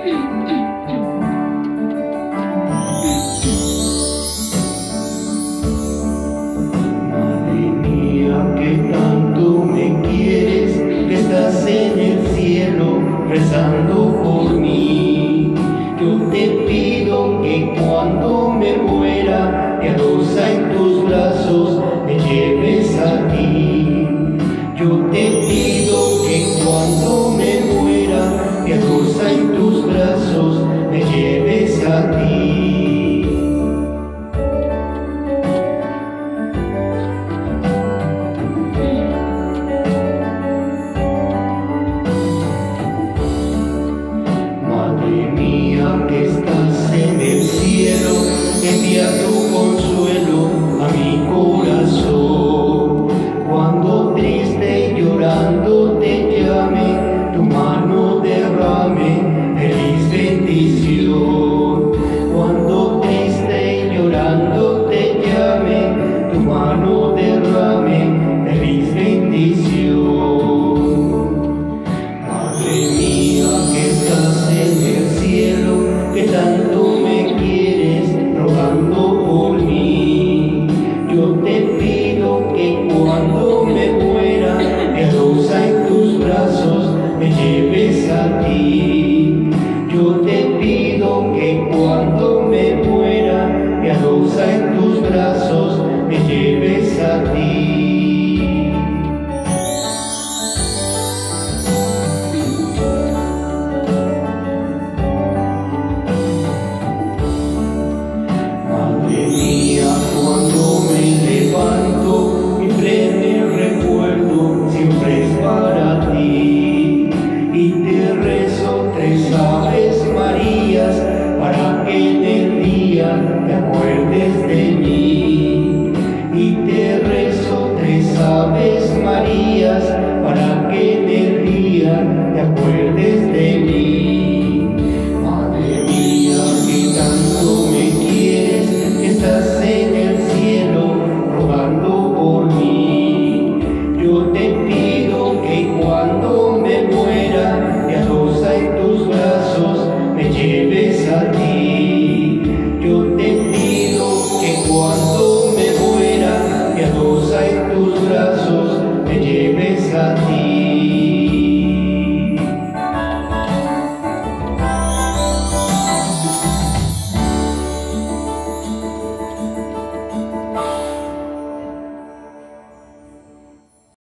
Madre mía, que tanto me quieres, que estás en el cielo rezando por mí. Yo te pido que cuando me muera, te adosa en tus brazos, me lleves a ti. Yo te pido que cuando me muera, te adosa en tus brazos, me lleves a ti. Madre mía, que estás en el cielo, envía tu consuelo a mi corazón. Cuando triste y llorando te llame, tu mano derrame feliz bendición. Cuando triste y llorando te llame, tu mano derrame feliz bendición. Madre mía, que estás en el cielo, que tanto me quieres, rogando por mí. Yo te pido que cuando me muera, me adosa en tus brazos, me lleves a ti. Yo te pido que cuando me muera, me adosa en tus brazos, me lleves a ti. Madre mía, cuando me levanto, mi primer recuerdo siempre es para ti. Y te rezo 3 Aves Marías para que en el día te acuerdes de mí. Y te rezo 3 Aves Marías para que en el día te acuerdes de mí. Madre mía, que tanto me quieres, que estás en el cielo rogando por mí. Yo te pido que cuando me muera, te adosa en tus brazos, me lleves a ti. Yo te pido que cuando me muera, te adosa en tus brazos, me lleves a ti.